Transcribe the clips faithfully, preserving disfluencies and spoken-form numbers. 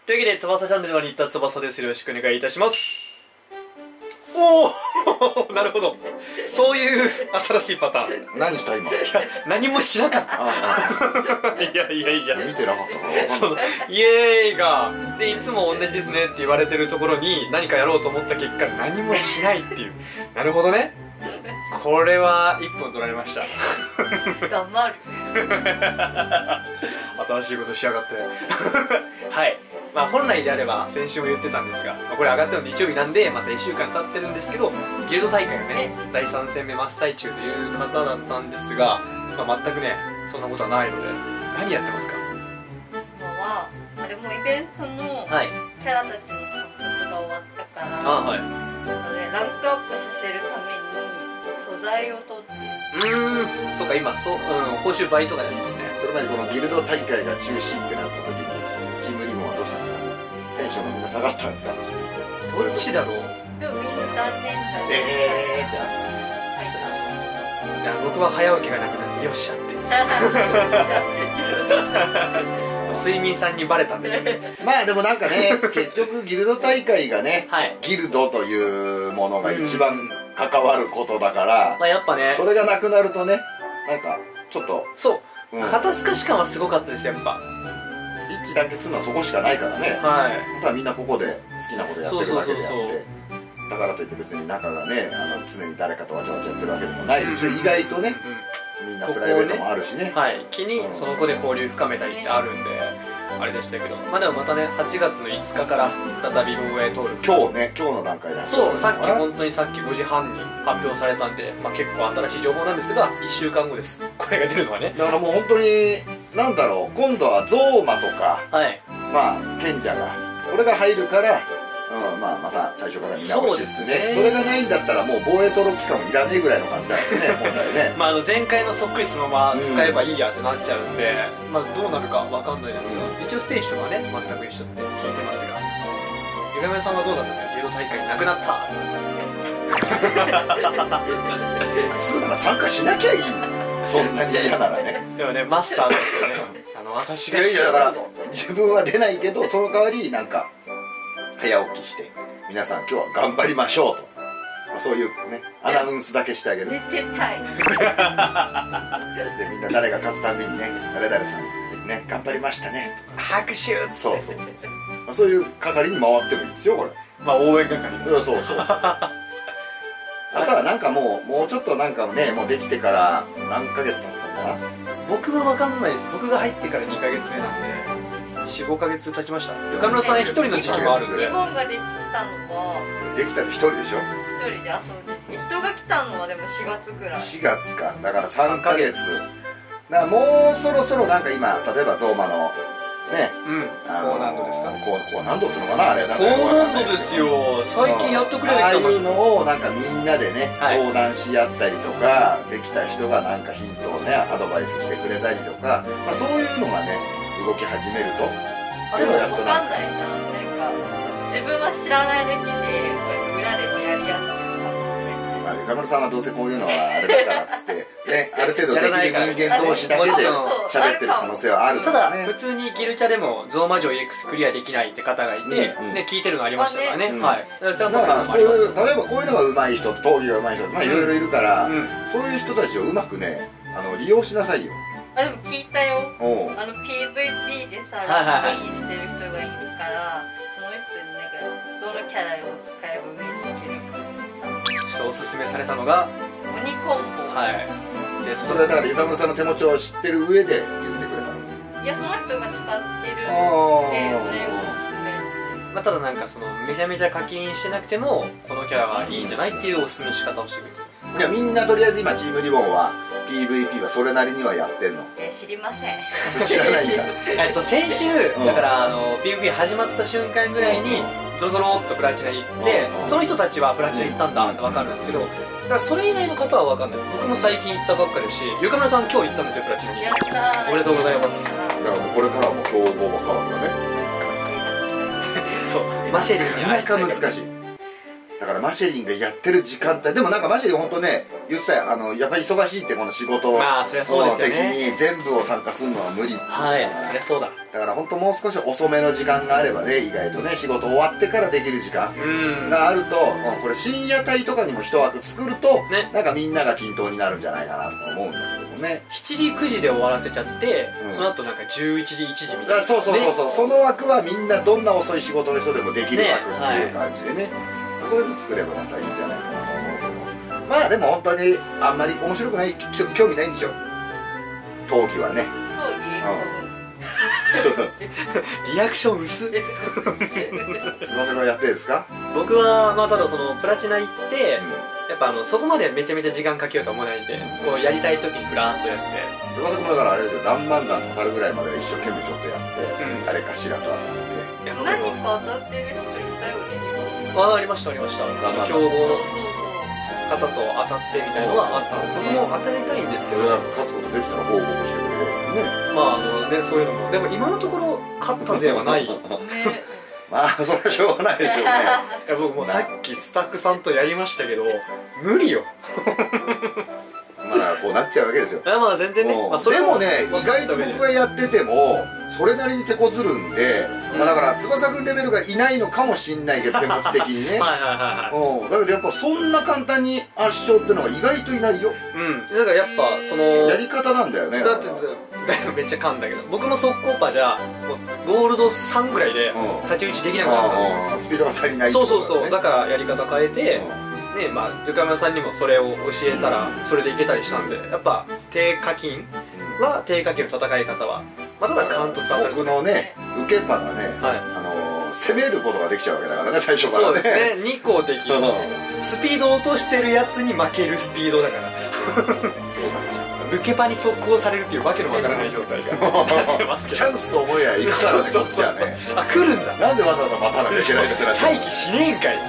というわけで翼チャンネルの新田翼です。よろしくお願いいたします。おおなるほど、そういう新しいパターン。 何した今？ 何もしなかったいやいやいや見てなかったからそのイエーイがでいつも同じですねって言われてるところに何かやろうと思った結果何もしないっていう。なるほどね、これはいっぷん取られました黙る新しいことしやがってはい、まあ本来であれば先週も言ってたんですが、まあ、これ上がったの日曜日なんでまたいっしゅうかん経ってるんですけど、ギルド大会がねだいさん戦目真っ最中という方だったんですが、まあ、全くねそんなことはないので何やってますか？ 今はあれもイベントのはいキャラたちの獲得が終わったから、 あはい、 なのでランクアップさせるために素材を取ってうーん、そうか今そう、うん、報酬倍とかですもんね。 それまでこのギルド大会が中止ってなった時にチームリボンはどうしたんですか？テンションがみんな下がったんですか？ どっちだろう。 でもみんな残念だねえーっていや僕は早起きがなくなってよっしゃって睡眠さんにバレたんですよねまあでもなんかね結局ギルド大会がね、 はい、 ギルドというものが一番関わることだから、 まあやっぱねそれがなくなるとねなんかちょっとそう、 うん、 肩透かし感はすごかったですやっぱ。 一致団結するのはそこしかないからね、 はい、 本当はみんなここで好きなことやってるだけであってだからといって別に仲がねあの常に誰かとわちゃわちゃやってるわけでもないし、うん、意外とね、うん、みんなプライベートもあるしね、ね、 はい、気にその子で交流深めたりってあるんで、あれでしたけど、まあでもまたねはちがつのいつかから再び防衛登録今日ね今日の段階だそうさっき本当にさっきごじはんに発表されたんで、まあ、結構新しい情報なんですがいっしゅうかんごですこれが出るのはね。 だからもう本当になんだろう今度はゾーマとか、 はい、 まあ賢者がこれが入るから、うんまあ、また最初から見直しですね。それがないんだったらもう防衛登録期間もいらねえぐらいの感じだよね本来ねまああの前回のそっくりそのまま使えばいいやってなっちゃうんで、うん、まあどうなるかわかんないですが、うん、一応ステージとかはね全く一緒って聞いてますが、ゆかめさんはどうだったんですか？ギルド大会なくなった普通なら参加しなきゃいいそんなに嫌ならねでもねマスターとしてねあの私がいやいやだから自分は出ないけどその代わりなんか早起きして皆さん今日は頑張りましょうと、まあ、そういうねアナウンスだけしてあげる。 寝てたいでみんな誰が勝つたびにね誰々さんね頑張りましたね拍手そうそうそう、まあ、そういう係に回ってもいいんですよこれ。 まあ応援係もそうそうそうあとはなんかもうもうちょっとなんかねもうできてから何ヶ月だったんだな。 僕は分かんないです。僕が入ってからにかげつめなんでよん、ごかげつ経ちました。ゆかむらさん一人の時期もあるんで。 リボンができたのはできたの一人でしょ。 一人で遊んで人が来たのはでもしがつぐらい。 しがつかだからさんかげつだからもうそろそろなんか今例えばゾーマのね、 うん、高難度ですか。 高高難度っつうのかなあれ。 高難度ですよ。最近やっとくれてきたああいうのをなんかみんなでね、 はい、 相談し合ったりとかできた人がなんかヒントをねアドバイスしてくれたりとか、まあ、そういうのがね動き始めるとあれも分かんないな。なんか自分は知らないだけでこう裏でもやり合ってるかもしれない。 まあ、ゆかむらさんはどうせこういうのはあれだからっつってねある程度できる人間同士だけで喋ってる可能性はあるかたらね。 だ普通にギルチャでもゾーマ城 イーエックス クリアできないって方がいて、うんうん、ね聞いてるのありましたからね。うん、はい。ちゃんとさそういう例えばこういうのが上手い人闘技が上手い人まあいろいろいるから、うん、そういう人たちをうまくねあの利用しなさいよ。 あでも聞いたよ。あの ピーブイピー でさランクインしてる人がいるからその人になんかどのキャラを使えば上にいけるかおすすめされたのが鬼コンボ。 はいでそれはだからゆかむらさんの手持ちを知ってる上で言ってくれたの。 いやその人が使ってるのでそれをおすすめ。 まあ、ただなんかそのめちゃめちゃ課金してなくてもこのキャラはいいんじゃないっていうおすすめの仕方をしてくれる。 いやみんなとりあえず今チームリボンは ピーブイピー はそれなりにはやってんの。 え知りません知らないんだえっと先週、うん、だからあの ピーブイピー 始まった瞬間ぐらいにゾロゾロっとプラチナに行って、うん、その人たちはプラチナ行ったんだって分かるんですけど、だからそれ以外の方は分かんないです。僕も最近行ったばっかりですし、ゆかむらさん今日行ったんですよプラチナに。 やったーおめでとうございます。 だからもうこれからはもう競合ばっかだからねそうマシェルになかなか難しい。 だからマシェリンがやってる時間帯でもなんかマシェリン本当ね言ってたよ、あのやっぱり忙しいってこの仕事まあそりゃそうですよね的に全部を参加するのは無理って言ってたから、 はいそりゃそうだ。 だから本当もう少し遅めの時間があればね、意外とね仕事終わってからできる時間があると、うん、これ深夜帯とかにも一枠作ると、ね、なんかみんなが均等になるんじゃないかなと思うんだけどもね。 しちじくじで終わらせちゃって、うん、その後なんかじゅういちじいちじみたいな、 そうそうそうそう、ね、その枠はみんなどんな遅い仕事の人でもできる枠っていう感じでね、ね、はい、そういうの作ればまたいいんじゃないかなと思うけど、まあでも本当にあんまり面白くない、興味ないんでしょ闘技はね。 闘技、うんリアクション薄っつばさくはやってるんですか？ 僕はまあただそのプラチナ行って、うん、やっぱあのそこまでめちゃめちゃ時間かけようとは思わないんで、こうやりたい時にフラーッとやって、 つばさくもだからあれですよ、何万段かかるぐらいまで一生懸命ちょっとやって、うん、誰かしらと当たって、 何か当たってる人いたよね。 ああ、ありましたありました。強豪の方と当たってみたいなのはあったので、僕も当たりたいんですけど、 勝つことできたら報告してくれるね。 まああのね、そういうのもでも今のところ勝った勢はないまあそれはしょうがないでしょうね。いや僕もさっきスタッフさんとやりましたけど無理よまあこうなっちゃうわけですよ。 まあ全然ね、まあ、それでもね意外と僕がやっててもそれなりに手こずるんで、うん、まあだから翼くんレベルがいないのかもしんないけど手持ち的にねはいはいはいはい、だけどやっぱそんな簡単に圧勝ってのが意外といないよ。 うん、だからやっぱそのやり方なんだよね。 だってめっちゃ噛んだけど僕も速攻パじゃゴールドさんぐらいで太刀打ちできなくなったんですよ。 スピードが足りない、ね、 そうそうそう、だからやり方変えて、うんね、まあ、ゆかむらさんにもそれを教えたらそれでいけたりしたんで、やっぱ低課金は低課金の戦い方は、まあ、ただカウントスタート僕のね受けパがね、はい、あのー、攻めることができちゃうわけだからね最初からね。 そうですね、にこできるスピードを落としてるやつに負けるスピードだから受けパに速攻されるっていうわけのわからない状態がなってますけどチャンスと思えば行くからね、こっちはね。 あ、来るんだ、 なんでわざわざ待たなきゃいけないんだってなって待機しねえんかい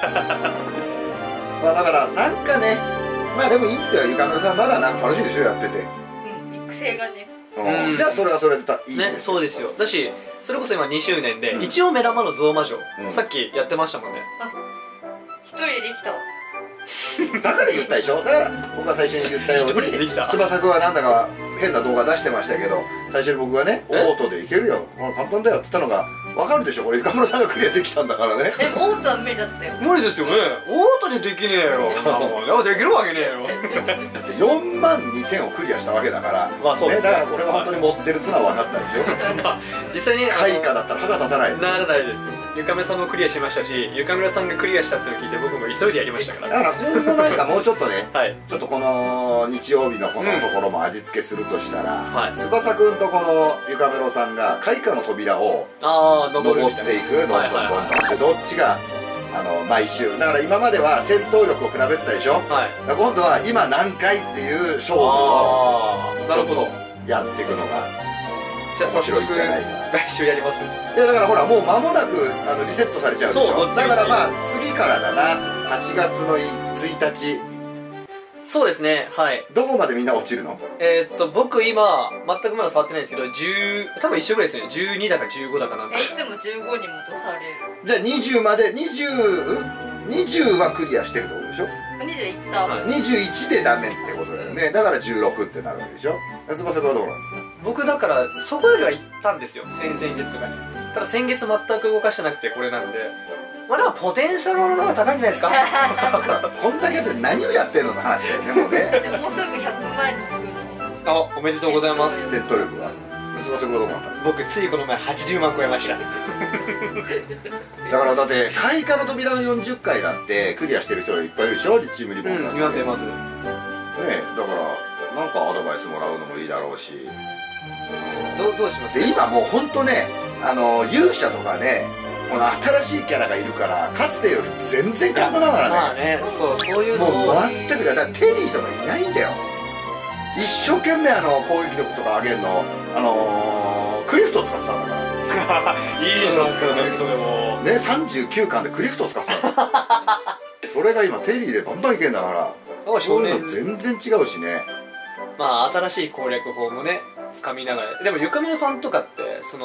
まあだからなんかね、まあでもいいんですよ、ゆかむらさんまだなんか楽しいでしょやってて、 うん、育成がね、 うん、じゃあそれはそれでいいんです、 ね、そうですよ。だしそれこそ今にしゅうねんで、うん、一応目玉のゾウ魔女、うん、さっきやってましたもんね。 あ、一人できただから言ったでしょ。だから僕は最初に言ったように翼くんはなんだか変な動画出してましたけど、最初に僕がねオートでいけるよ、まあ、簡単だよって言ったのが分かるでしょ。これゆかむらさんがクリアできたんだからね。 え、オートは無理だったよ。 無理ですよね、オートでできねえよできるわけねえよだってよんまんにせんをクリアしたわけだから、 まあそうですね、 だからこれが本当に持ってる綱は分かったでしょまあ実際に開花だったら歯が立たないならないですよ。ゆかむらさんもクリアしましたし、ゆかむらさんがクリアしたってのを聞いて僕も急いでやりましたから。 だから今後なんかもうちょっとね、 はい、 ちょっとこの日曜日のこのところも味付けするとしたら、 はい、 翼くんとこのゆかむらさんが開花の扉を登っていく、どんどんどんどんで、どっちがあの毎週だから今までは戦闘力を比べてたでしょ、はい、今度は今何回っていう勝負をなるほどやっていくのがじゃあ早速来週やります。 いやだからほらもう間もなくあのリセットされちゃうでしょ。だからまあ次からだな、はちがつのついたち。 そうですね、はい。 どこまでみんな落ちるの？ えー、っと僕今全くまだ触ってないんですけど、じゅう多分一緒ぐらいですね。じゅうにだかじゅうごだかなんか。 いつもじゅうごに戻される。 じゃあにじゅうまでにじゅう、にじゅうはクリアしてるってことでしょ。 にじゅういった、はい、 にじゅういちでダメってことだよね。だからじゅうろくってなるわけでしょ。翼くんはどうなんですか？ 僕だからそこよりは行ったんですよ、先々月とかに。ただ先月全く動かしてなくてこれなんで、まあでもポテンシャルの方が高いんじゃないですかこんだけやって何をやってんのの話だよね、もうねでももうすぐひゃくまんに行くの。 あ、おめでとうございます。 戦闘力は翼くんはどうなったんですか？ 僕ついこの前はちじゅうまん超えましただからだって開花の扉のよんじゅっかいだってクリアしてる人がいっぱいいるでしょ、チームリボンだって、うん、 いますいますね。 だからなんかアドバイスもらうのもいいだろうし、 うん、ど, どうしますか？ で今もう本当ね、あの勇者とかね、この新しいキャラがいるからかつてより全然簡単だからね。 まあね、そうそういうのもう全くだからテリーとかいないんだよ。一生懸命あの攻撃力とか上げるのあのー、クリフト使ってたんだからいいじゃないですか、クリフトでもね、さんじゅうきゅうかんでクリフト使ってたそれが今テリーでバンバンいけんだから、そういうの全然違うしね。 まあ新しい攻略法もね掴みながら。でもゆかむらさんとかってその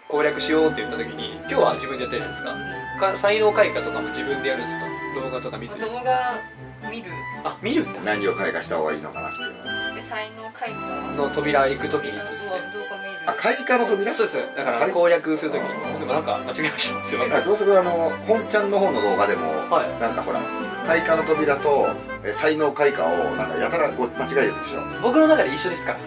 攻略しようって言った時に今日は自分でやってるんですか？か才能開花とかも自分でやるんですか？動画とか見て。 動画見る。 あ、見るんだ。 何を開花した方がいいのかなっていうの才能開花の扉行く時にですね。 あ、開花の扉？ そうです。だから攻略する時に。でもなんか間違えました。すいません。 そうするとあの本ちゃんの方の動画でも、はい、なんかほら開花の扉とえ才能開花をなんかやたらこう間違えてるでしょ。 僕の中で一緒ですから。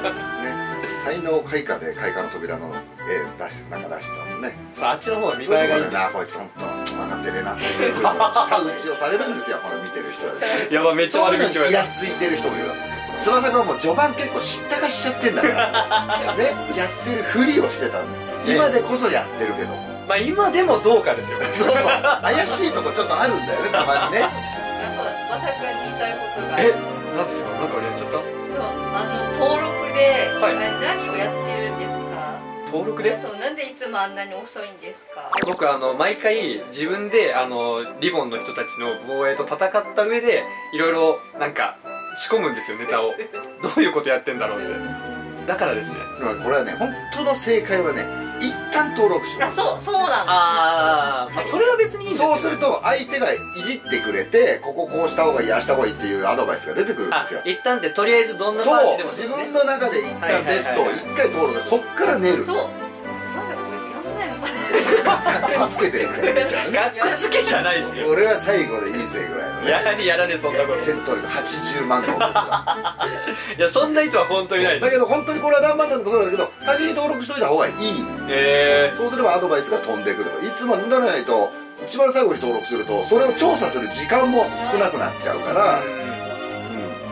ね。才能開花で開花の扉の絵出してなんか出してたもんね。 そう、あっちの方は見栄えがいいんです。 な、こいつ本当分かってねえなっていうふうに舌打ちをされるんですよ、この見てる人は。 やば、めっちゃ悪口言われる。 イラついてる人もいるわ。翼くんはもう序盤結構知ったかしちゃってんだからね、やってるふりをしてたんだよ。今でこそやってるけど、 まあ今でもどうかですよ。 そうそう、怪しいとこちょっとあるんだよね、たまにね。 そうだ、翼くんに言いたいことが。 え、何ですか？なんか俺やっちゃった？ そう、あの登録で、はい、何をやってるんですか？ 登録で？ そう、なんでいつもあんなに遅いんですか？ 僕あの毎回自分であのリボンの人たちの防衛と戦った上でいろいろなんか仕込むんですよ、ネタを。どういうことやってんだろうって。だからですね、 これはね、本当の正解はね、一旦登録しろ。 あ、そう、そうなんだ。 あー、まあ、それは別にいいんですよ。 そうすると相手がいじってくれて、こここうした方がいい、ああした方がいいっていうアドバイスが出てくるんですよ。 一旦ってとりあえずどんな感じでも、 そう、自分の中で一旦ベストを一回登録、そっから練る。 そう、なんだこれやんないのかな。 かっこつけてるみたいなね。 かっこつけじゃないですよ。 俺は最後でいいぜぐらいのね。 やらねやらねそんなこと。 戦闘力はちじゅうまん個とか。 いや、そんな人は本当にないです。 だけど本当にこれは何万なんでもそうだけど、先に登録しといた方がいい。 へえ。 そうすればアドバイスが飛んでくる。いつもならないと、一番最後に登録するとそれを調査する時間も少なくなっちゃうから、うん、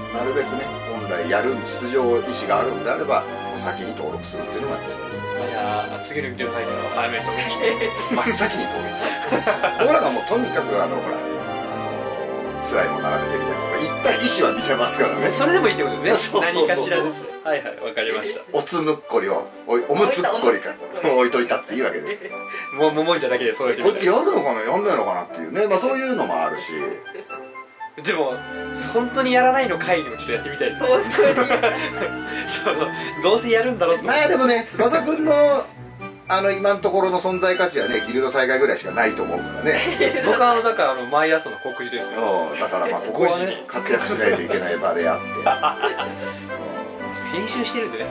なるべくね、本来やる出場意思があるんであれば先に登録するっていうのが一番。 いやー、次のビデオタイトルは早めに登録します。真っ先に登録僕らがもうとにかくあのほら、あの辛いもの並べてみたいな、一旦意思は見せますからね。 それでもいいってことですね。 そうそうそうそう、 何かしらです。はいはい、わかりました。 おつむっこりをおおむつっこりか置いといたっていいわけですよ。 もうももんじゃだけでそうやってこいつやるのかな、やんないのかなっていうね、まあそういうのもあるし。 でも本当にやらないの回にもちょっとやってみたいですね。 本当にそのどうせやるんだろうと。 まあでもね、翼くんのあの今のところの存在価値はね、ギルド大会ぐらいしかないと思うからね。 僕はあのだからあの毎朝の告示ですよ。 だからまあここはね、活躍しないといけない場であって編集してるんでね。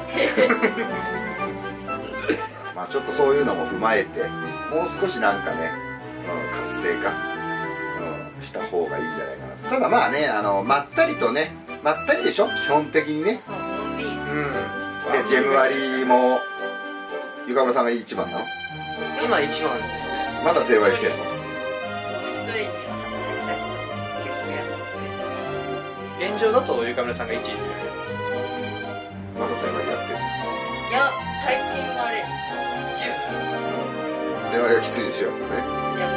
まあちょっとそういうのも踏まえて、もう少しなんかね、うん、活性化、うん、した方がいいんじゃないかな。ただまあね、あのまったりとね、まったりでしょ基本的にね。 そう、のんびり。うん。 でジェム割もゆかむらさんが一番なの？ 今一番ですね。 まだ税割りしてんの？ 現状だとゆかむらさんがいちいですよね。 まだ税割りやってる？ いや、最近あれじゅう。 税割りはきついでしょね。 やった。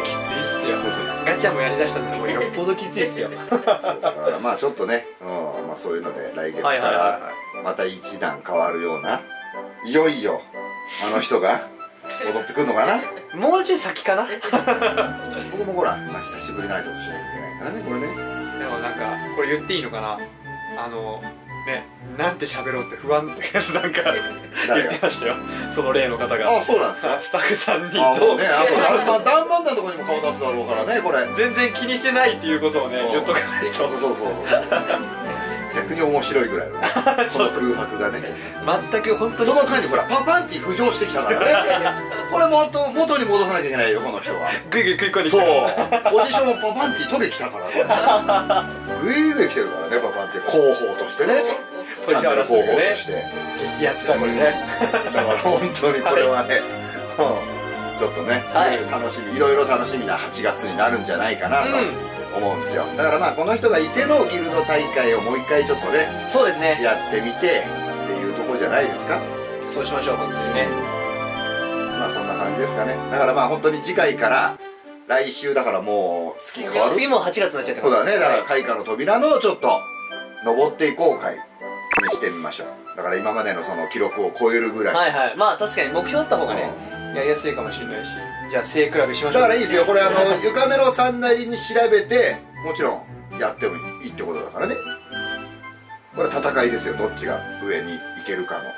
きついっすよ。ガチャもやりだしたんで、もうよっぽどきついっすよ。 だからまあちょっとね、うん、まあそういうので来月からまた一段変わるような、いよいよあの人が戻ってくるのかな。 もうちょい先かな。 僕もほら、まあ、久しぶりの挨拶しなきゃいけないからね、これね。 でもなんかこれ言っていいのかな、あのね、なんて喋ろうって不安ってなんか言ってましたよ、その例の方が。 あ、そうなんですか。 スタッフさんにあ、もうね、あと何万なとこにも顔出すだろうからね、これ全然気にしてないっていうことをね言っとかないと。 そうそうそう逆に面白いぐらいのね、この空白がね、 全く本当にその間にほらパパンティ浮上してきたからね。これもっと元に戻さなきゃいけないよ、この人は。 グイグイ食い込んできそうた。 ポジションもパパンティ取れきたからね。グイグイ来てるからね、パパンティ広報としてね、チャンネル広報として激アツだこれね。 だから本当にこれはね、ちょっとね、楽しみ、いろいろ楽しみなはちがつになるんじゃないかなと思うんですよ。だからまあこの人がいてのギルド大会をもう一回ちょっとね、 そうですね、 やってみてっていうところじゃないですか。 そうしましょう、本当にね。 まあそんな感じですかね。だからまあ本当に次回から来週だからもう月変わる。 次もはちがつになっちゃってます。 そうだね。だから開花の扉のちょっと登っていこう会にしてみましょう。だから今までのその記録を超えるぐらい。 はいはい。まあ確かに目標あった方がね、やりやすいかもしれないし。じゃあ背比べしましょう。 だからいいですよ、これあのゆかめろさんなりに調べて、もちろんやってもいいってことだからね。これは戦いですよ、どっちが上に行けるかの。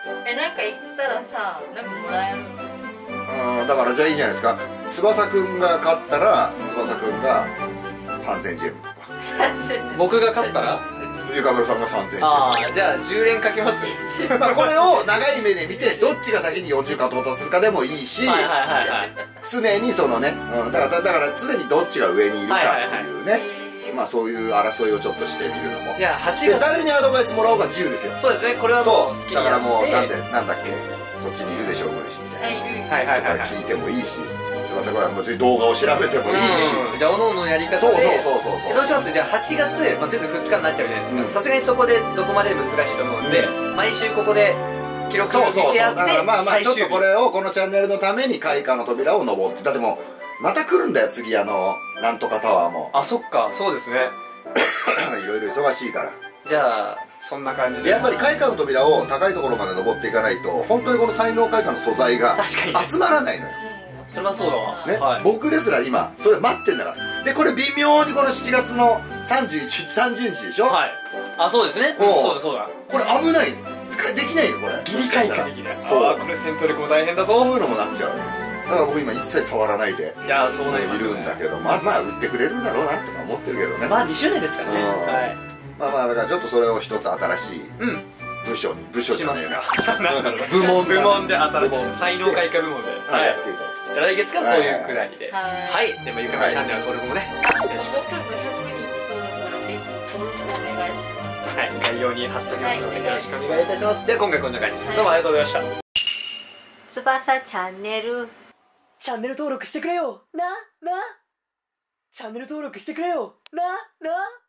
え、なんか行ったらさ、なんかもらえるの？ うん、だからじゃあいいじゃないですか。翼くんが勝ったら翼くんがさんぜんジェムとか、 僕が勝ったらゆかむろさんがさんぜんジェム。 ああ、じゃあじゅう連かけますまあこれを長い目で見てどっちが先によんじゅうかん到達するかでもいいし、 はいはいはいはい、 常にそのね、うん、だからだから常にどっちが上にいるかっていうね、まあそういう争いをちょっとしてみるのも。 いやはちがつで誰にアドバイスもらおうが自由ですよ。 そうですね、これはもう好きにやって、 そうだからもうなんでなんだっけ、そっちにいるでしょう無理しみたいな、 はいはいはいはい、 聞いてもいいし、翼くんはもう動画を調べてもいいし、 じゃあおのおのやり方で。 そうそうそうそう。 どうします？じゃあはちがつ、まあ、とりあえずふつかになっちゃうじゃないですか。さすがにそこでどこまで難しいと思うんで、毎週ここで記録を見せ合って、 だからまあまあちょっと最終日これをこのチャンネルのために開花の扉を登って、だってもうまた来るんだよ次、あのなんとかタワーも。 あ、そっか、そうですね。 いろいろ忙しいから。 じゃあそんな感じでやっぱり開花の扉を高いところまで登っていかないと本当にこの才能開花の素材が集まらないのよ。 それはそうだわね、 はい、 僕ですら今それ待ってんだから。でこれ微妙にこのしちがつのさんじゅういち、さんじゅうにちでしょ。 はい、あ、そうですね、うん、そうだそうだ。 これ危ない、できないよこれ。 ギリ開花できない。 そう、 あ、これ戦闘力も大変だぞ。 そういうのもなっちゃう。だから僕今一切触らないでいやそうなりますよね、 いるんだけど、まあまあ売ってくれるだろうなとか思ってるけどね。 まあにしゅうねんですからね、はい、 まあまあだからちょっとそれを一つ新しい部署に、部署じゃないな、 部門部門で新しい才能開花部門でやっていこう。 来月からそういうくだりで、はい、でもゆかみチャンネルの登録もね、 もうすぐひゃくにんそうだからぜひ登録お願いします。 はい、概要に貼っておきますのでよろしくお願いいたします。じゃあ今回こんな感じ、どうもありがとうございました。 翼チャンネルチャンネル登録してくれよななチャンネル登録してくれよなな